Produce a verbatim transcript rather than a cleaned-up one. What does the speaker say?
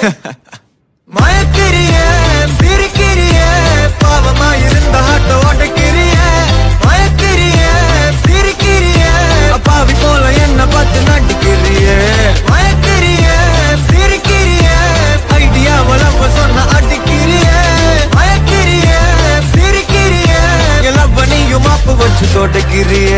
மயக்கிறிய பிரிக்கிறிய பாவமா இருந்த ஆட்டோ ஓட்டக்கிறிய மயக்கிறிய பிரிக்கிறிய அப்பாவி போல என்ன பார்த்து நடிக்கிறிய மயக்கிறிய பிரிக்கிறிய ஐடியாவல சொன்ன அடிக்கிறிய மயக்கிறிய பிரிக்கிறிய எல்லாம் பணியும் மாப்பு வச்சு தோட்டக்கிறிய